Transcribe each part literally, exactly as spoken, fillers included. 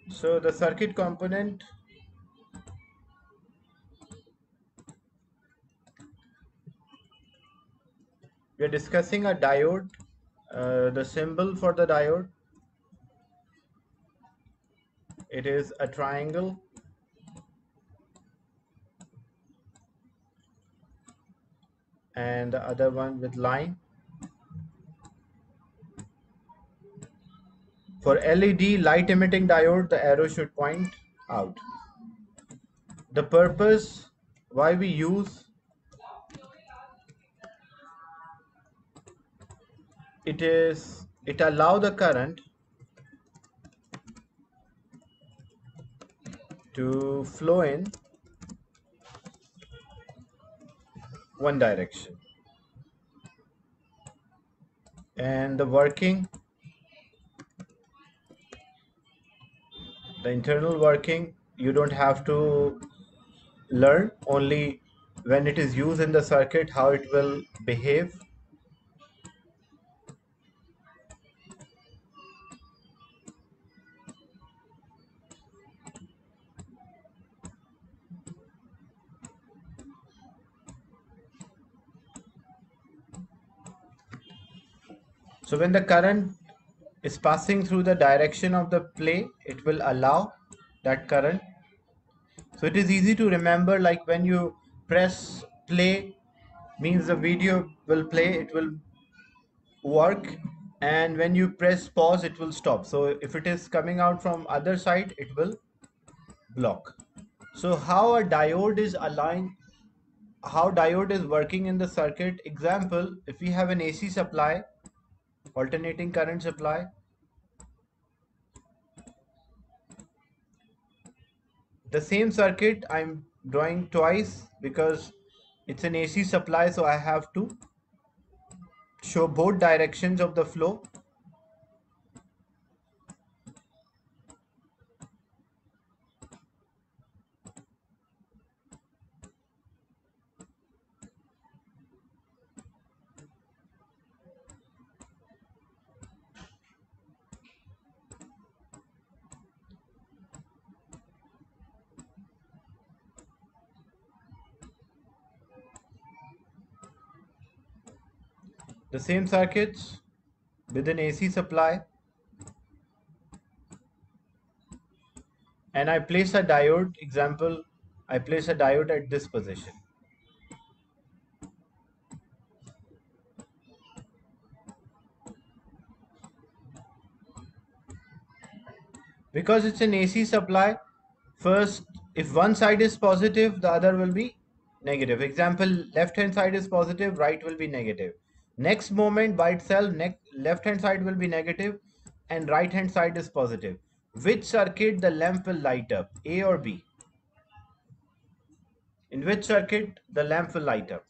So the circuit component, we are discussing a diode. Uh, the symbol for the diode, it is a triangle, and the other one with line. For L E D light emitting diode, the arrow should point out. The purpose why we use it is it allow the current to flow in one direction, and the working, the internal working, you don't have to learn, only when it is used in the circuit how it will behave. So when the current is passing through the direction of the play, it will allow that current. So it is easy to remember, like when you press play, means the video will play, it will work, and when you press pause, it will stop. So if it is coming out from other side, it will block. So how a diode is aligned, how diode is working in the circuit. Example, if we have an A C supply, alternating current supply, the same circuit I'm drawing twice because it's an A C supply, so I have to show both directions of the flow. The same circuits with an A C supply, and I place a diode. Example, I place a diode at this position. Because it's an A C supply, first, if one side is positive, the other will be negative. Example, left hand side is positive, right will be negative. Next moment by itself, left hand side will be negative and right hand side is positive. Which circuit the lamp will light up, A or B? In which circuit the lamp will light up?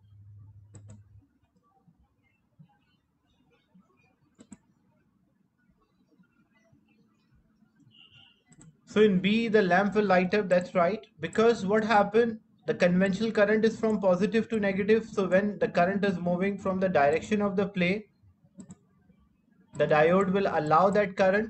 So in B, the lamp will light up, that's right. Because what happened, the conventional current is from positive to negative. So when the current is moving from the direction of the play, the diode will allow that current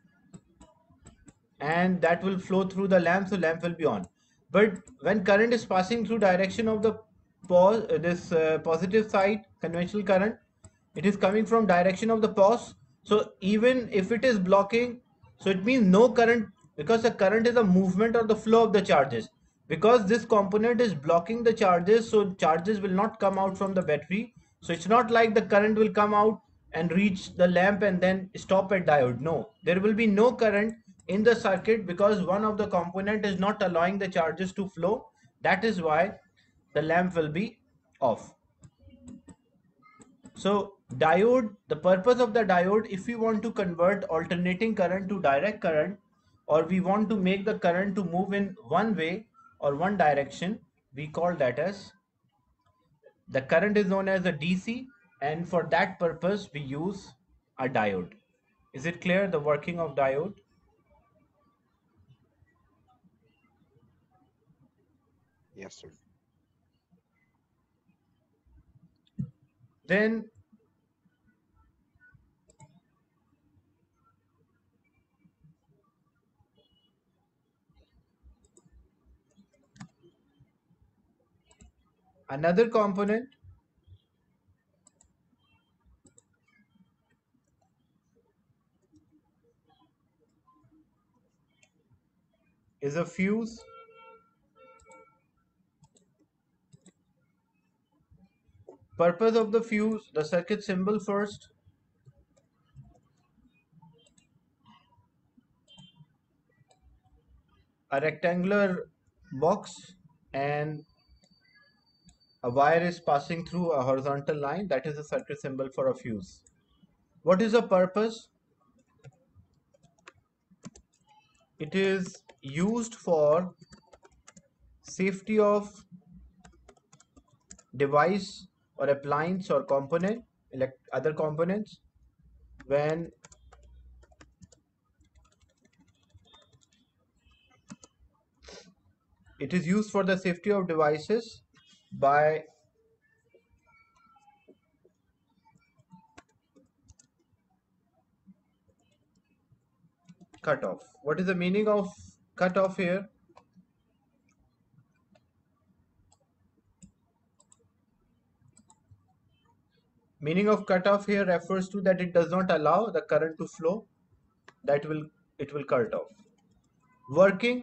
and that will flow through the lamp, so lamp will be on. But when current is passing through direction of the pos uh, this uh, positive side, conventional current, it is coming from direction of the pos. So even if it is blocking, so it means no current, because the current is a movement or the flow of the charges. Because this component is blocking the charges, so charges will not come out from the battery. So it's not like the current will come out and reach the lamp and then stop at diode. No, there will be no current in the circuit because one of the component is not allowing the charges to flow. That is why the lamp will be off. So diode, the purpose of the diode, if we want to convert alternating current to direct current, or we want to make the current to move in one way or one direction, we call that as, the current is known as a D C, and for that purpose we use a diode. Is it clear, the working of diode? Yes, sir. Then Another component is a fuse. Purpose of the fuse, the circuit symbol first. A rectangular box and a wire is passing through a horizontal line. That is the circuit symbol for a fuse. What is the purpose? It is used for safety of device or appliance or component, elect other components, when it is used for the safety of devices by cutoff. What is the meaning of cutoff here? Meaning of cutoff here refers to that it does not allow the current to flow. That will it will cut off. Working,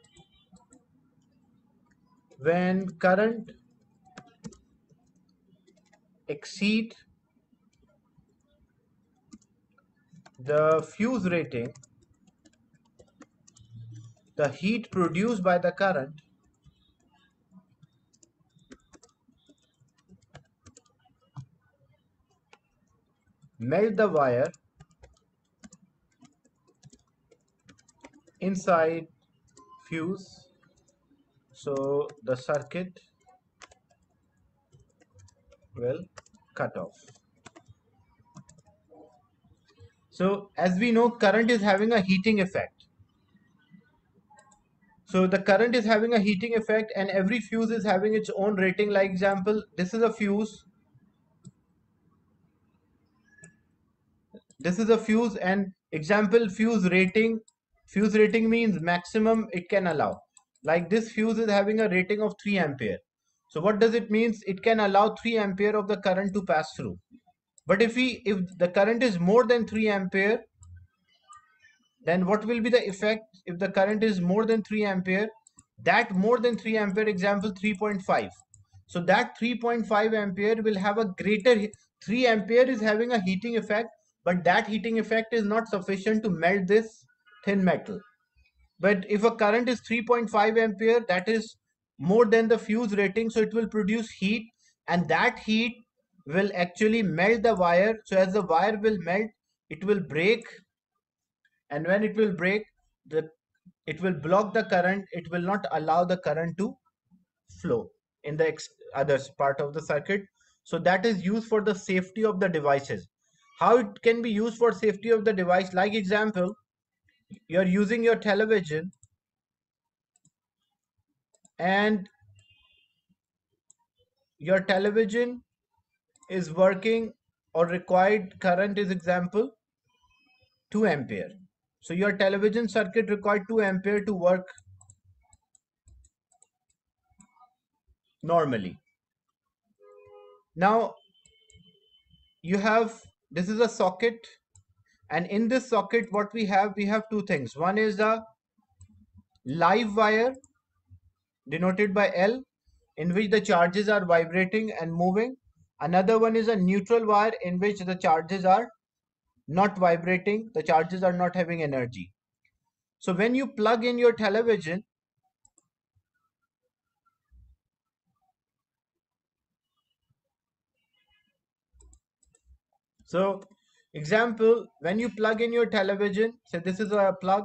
when current exceed the fuse rating, the heat produced by the current melt the wire inside fuse, so the circuit will cut off. So as we know, current is having a heating effect. So the current is having a heating effect, and every fuse is having its own rating. Like example, this is a fuse. This is a fuse, and example fuse rating. Fuse rating means maximum it can allow. Like this fuse is having a rating of three ampere. So what does it means? It can allow three ampere of the current to pass through. But if we if the current is more than three ampere, then what will be the effect if the current is more than three ampere? That more than three ampere, example three point five. So that three point five ampere will have a greater, three ampere is having a heating effect, but that heating effect is not sufficient to melt this thin metal. But if a current is three point five ampere, that is more than the fuse rating, so it will produce heat, and that heat will actually melt the wire. So as the wire will melt, it will break, and when it will break, the it will block the current. It will not allow the current to flow in the other part of the circuit. So that is used for the safety of the devices. How it can be used for safety of the device? Like example, you're using your television, and your television is working, or required current is example two ampere. So your television circuit required two ampere to work normally. Now you have, this is a socket, and in this socket what we have, we have two things. One is the live wire denoted by L, in which the charges are vibrating and moving. Another one is a neutral wire, in which the charges are not vibrating, the charges are not having energy. So when you plug in your television, so example, when you plug in your television, say this is a plug,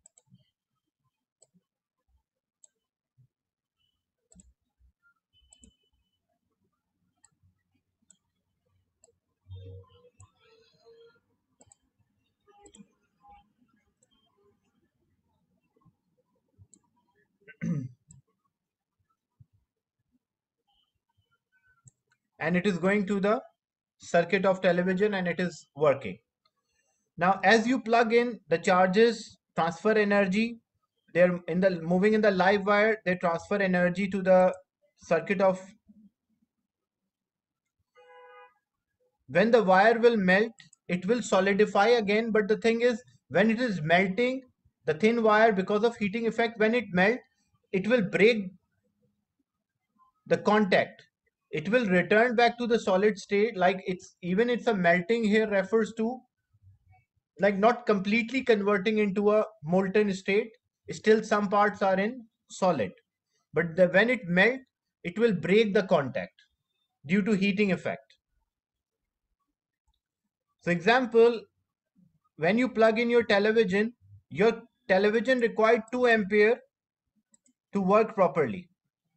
and it is going to the circuit of television, and it is working. Now as you plug in, the charges transfer energy. They're in the moving in the live wire, they transfer energy to the circuit of when the wire will melt, it will solidify again. But the thing is, when it is melting, the thin wire, because of heating effect, when it melts, it will break the contact. It will return back to the solid state. Like it's even it's a melting here refers to like not completely converting into a molten state. Still some parts are in solid. But the, when it melt, it will break the contact due to heating effect. So example, when you plug in your television, your television required two ampere to work properly.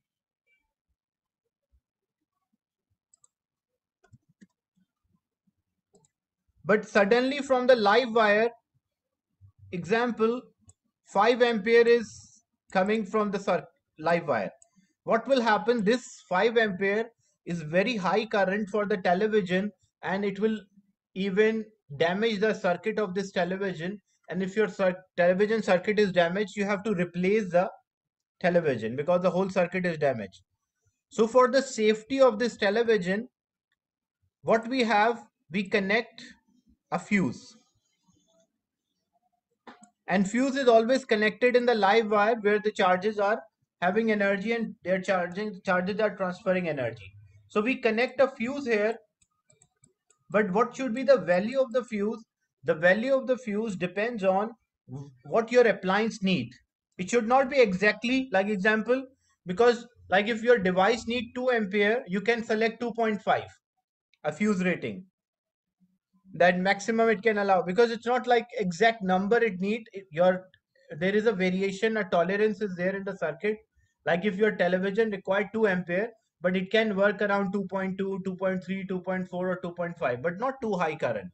But suddenly from the live wire, example, five ampere is coming from the live wire. What will happen? This five ampere is very high current for the television, and it will even damage the circuit of this television. And if your cir television circuit is damaged, you have to replace the television because the whole circuit is damaged. So for the safety of this television, what we have, we connect a fuse. And fuse is always connected in the live wire where the charges are having energy and their charging charges are transferring energy. So we connect a fuse here, but what should be the value of the fuse? The value of the fuse depends on what your appliance need. It should not be exactly like example, because like if your device need two ampere, you can select two point five, a fuse rating, that maximum it can allow, because it's not like exact number it need. It, your there is a variation, a tolerance is there in the circuit. Like if your television required two ampere, but it can work around two point two, two point three, two point four or two point five, but not too high current.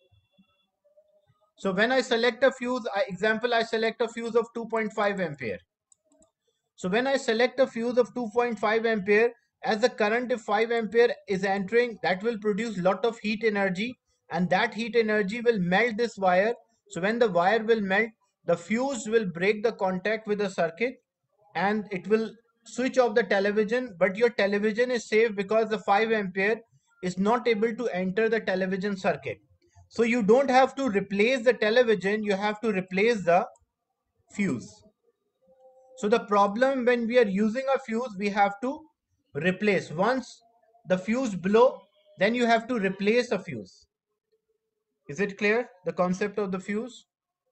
So when I select a fuse, I, example, I select a fuse of two point five ampere. So when I select a fuse of two point five ampere, as the current of five ampere is entering, that will produce lot of heat energy, and that heat energy will melt this wire. So when the wire will melt, the fuse will break the contact with the circuit and it will switch off the television, but your television is safe because the five ampere is not able to enter the television circuit. So you don't have to replace the television, you have to replace the fuse. So the problem when we are using a fuse, we have to replace. Once the fuse blow, then you have to replace a fuse. Is it clear? The concept of the fuse?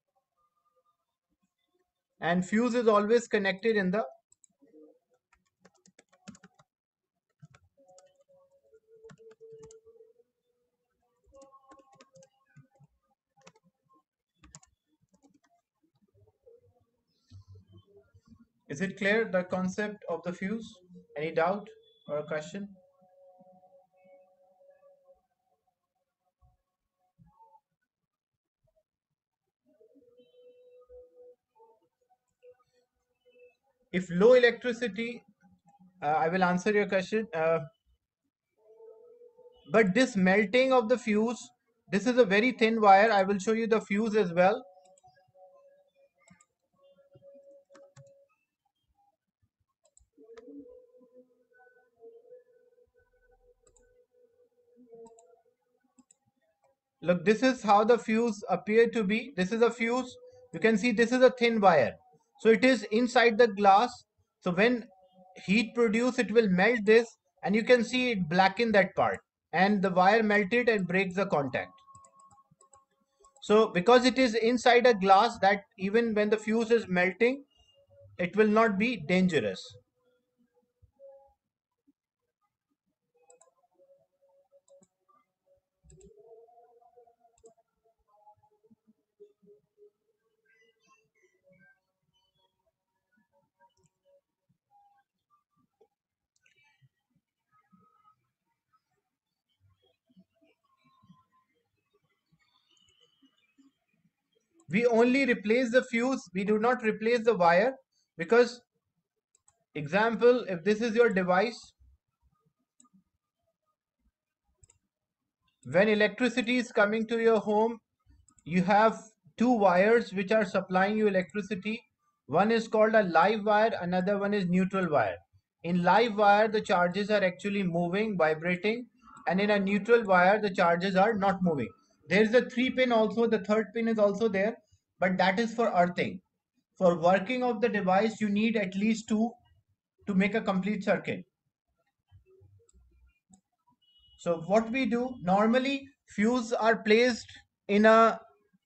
And fuse is always connected in the Is it clear, the concept of the fuse? Any doubt or a question? If low electricity, uh, I will answer your question. Uh, but this melting of the fuse, this is a very thin wire. I will show you the fuse as well. Look, this is how the fuse appear to be. This is a fuse. You can see this is a thin wire. So it is inside the glass. So when heat produce, it will melt this, and you can see it blacken that part. And the wire melted and breaks the contact. So because it is inside a glass, that even when the fuse is melting, it will not be dangerous. We only replace the fuse. We do not replace the wire, because example, if this is your device, when electricity is coming to your home, you have two wires which are supplying you electricity. One is called a live wire, another one is neutral wire. In live wire, the charges are actually moving, vibrating, and in a neutral wire the charges are not moving. There is a three pin also, the third pin is also there, but that is for earthing. For working of the device you need at least two to make a complete circuit. So what we do normally, fuse are placed in a,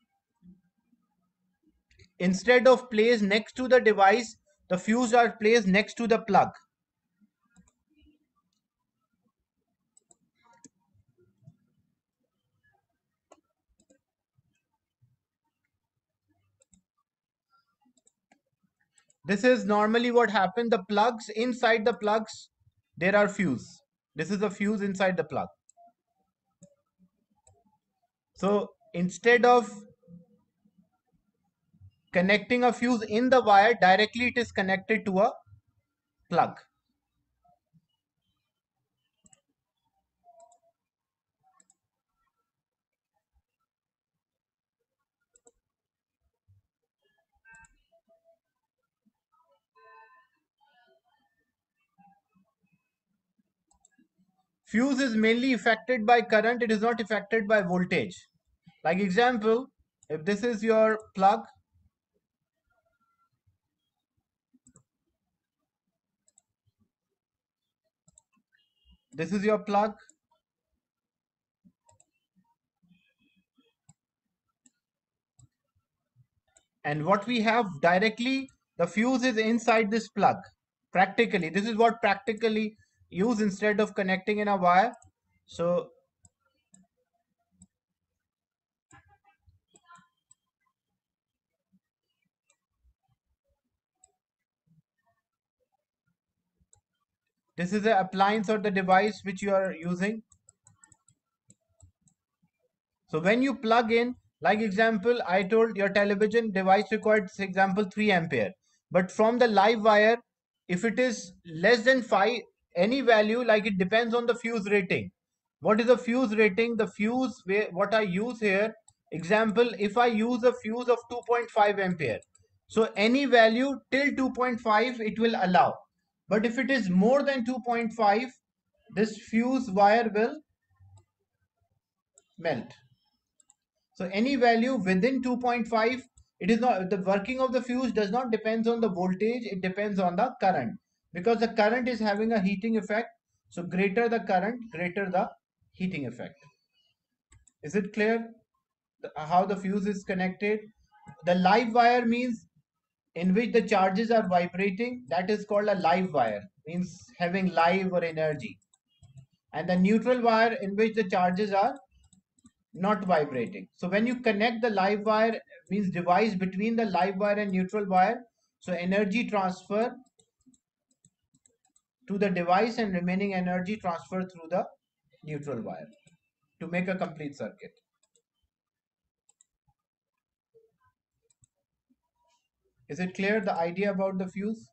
instead of placed next to the device, the fuse are placed next to the plug. This is normally what happens. The plugs, inside the plugs there are fuse. This is a fuse inside the plug. So instead of connecting a fuse in the wire directly, it is connected to a plug. Fuse is mainly affected by current, it is not affected by voltage. Like example, if this is your plug, this is your plug, and what we have directly, the fuse is inside this plug. Practically, this is what practically use instead of connecting in a wire. So this is the appliance or the device which you are using. So when you plug in, like example, I told your television device requires example three ampere. But from the live wire, if it is less than five, any value, like it depends on the fuse rating. What is the fuse rating? The fuse, where what I use here, example, if I use a fuse of two point five ampere, so any value till two point five it will allow. But if it is more than two point five, this fuse wire will melt. So any value within two point five, it is not, the working of the fuse does not depends on the voltage, it depends on the current, because the current is having a heating effect. So greater the current, greater the heating effect. Is it clear how the fuse is connected? The live wire means in which the charges are vibrating, that is called a live wire, means having live or energy. And the neutral wire in which the charges are not vibrating. So when you connect the live wire, means device between the live wire and neutral wire, so energy transfer to the device and remaining energy transfer through the neutral wire to make a complete circuit. Is it clear the idea about the fuse?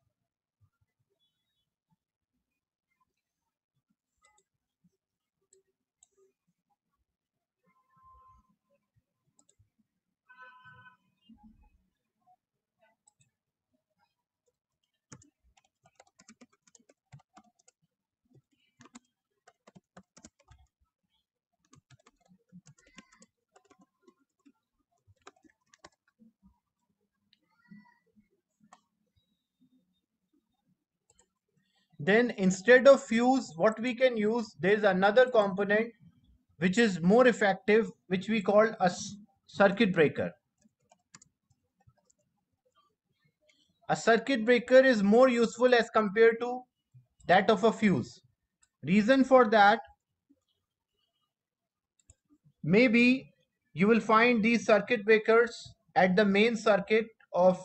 Then instead of fuse, what we can use, there is another component which is more effective, which we call a circuit breaker. A circuit breaker is more useful as compared to that of a fuse. Reason for that, maybe you will find these circuit breakers at the main circuit of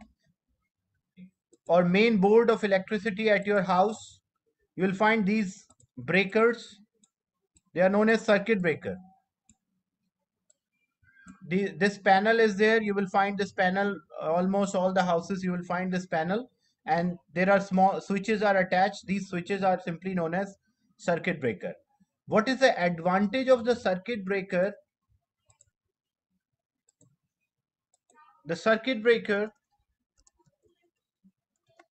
or main board of electricity at your house. You will find these breakers. They are known as circuit breaker. The, this panel is there. You will find this panel almost all the houses. You will find this panel, and there are small switches are attached. These switches are simply known as circuit breaker. What is the advantage of the circuit breaker? The circuit breaker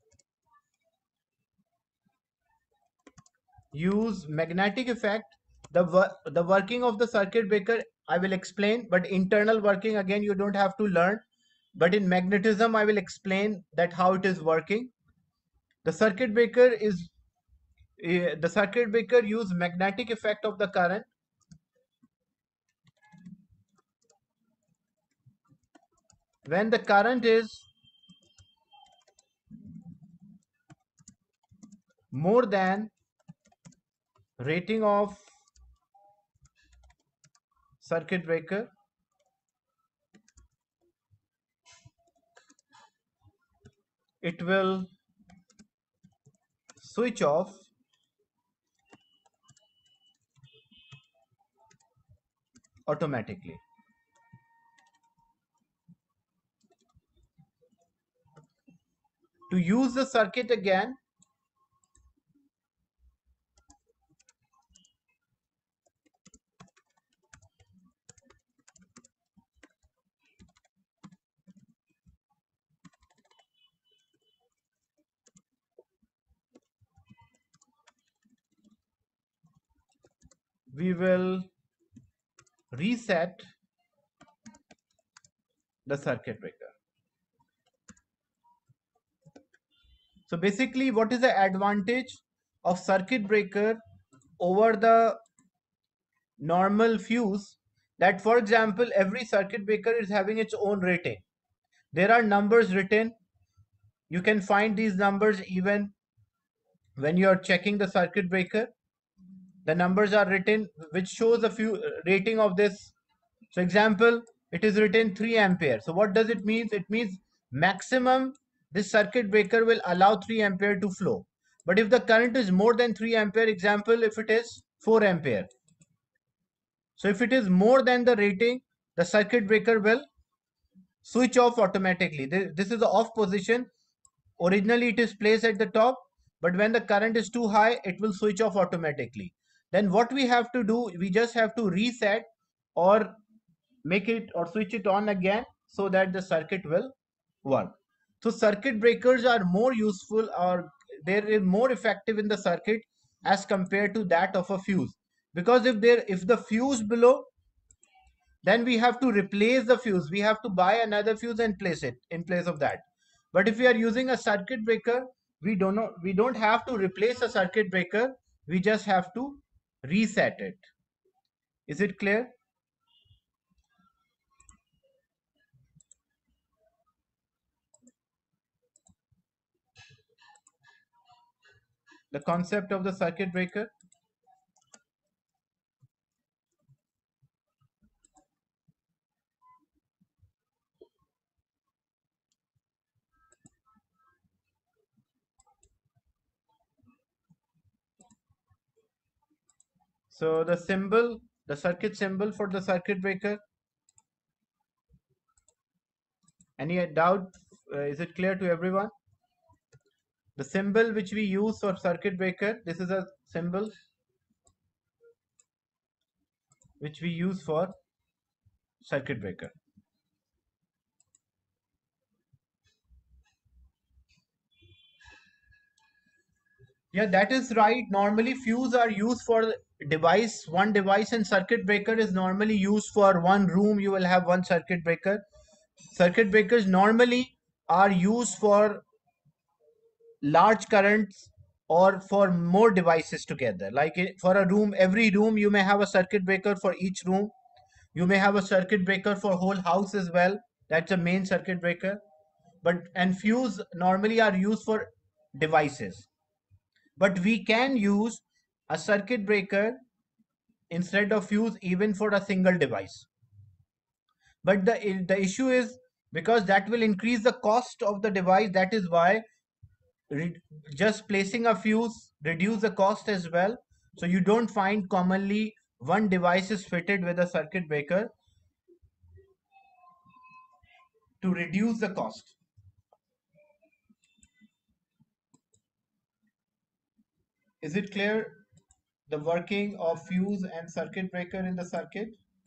use magnetic effect. The, wo- the working of the circuit breaker, I will explain, but internal working, again, you don't have to learn. But in magnetism, I will explain that how it is working. The circuit breaker is, uh, the circuit breaker use magnetic effect of the current. When the current is more than rating of circuit breaker, it will switch off automatically. To use the circuit again, we will reset the circuit breaker. So basically, what is the advantage of circuit breaker over the normal fuse? That, for example, every circuit breaker is having its own rating. There are numbers written. You can find these numbers even when you are checking the circuit breaker. The numbers are written which shows the few rating of this. So example, it is written three ampere. So what does it mean? It means maximum this circuit breaker will allow three ampere to flow. But if the current is more than three ampere, example, if it is four ampere. So if it is more than the rating, the circuit breaker will switch off automatically. This is the off position. Originally it is placed at the top, but when the current is too high, it will switch off automatically. Then what we have to do, we just have to reset or make it or switch it on again so that the circuit will work. So circuit breakers are more useful, or they're more effective in the circuit as compared to that of a fuse. Because if there if the fuse below, then we have to replace the fuse. We have to buy another fuse and place it in place of that. But if we are using a circuit breaker, we don't know, we don't have to replace a circuit breaker. We just have to reset it. Is it clear? The concept of the circuit breaker. So the symbol, the circuit symbol for the circuit breaker. Any doubt? Uh, is it clear to everyone? The symbol which we use for circuit breaker, this is a symbol which we use for circuit breaker. Yeah, that is right. Normally, fuse are used for device, one device, and circuit breaker is normally used for one room. You will have one circuit breaker. Circuit breakers normally are used for large currents or for more devices together. Like i- for a room, every room you may have a circuit breaker for each room. You may have a circuit breaker for whole house as well. That's a main circuit breaker. But and fuse normally are used for devices. But we can use a circuit breaker instead of fuse even for a single device. But the the issue is, because that will increase the cost of the device. That is why re- just placing a fuse reduce the cost as well. So you don't find commonly one device is fitted with a circuit breaker to reduce the cost. Is it clear, the working of fuse and circuit breaker in the circuit?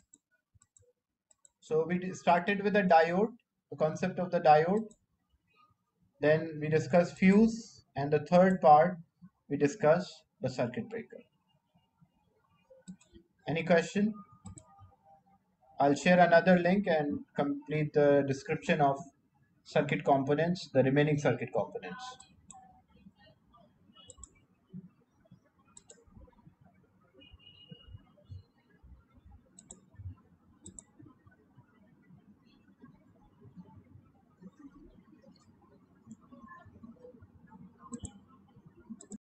So we started with the diode, the concept of the diode. Then we discuss fuse, and the third part we discuss the circuit breaker. Any question? I'll share another link and complete the description of circuit components, the remaining circuit components.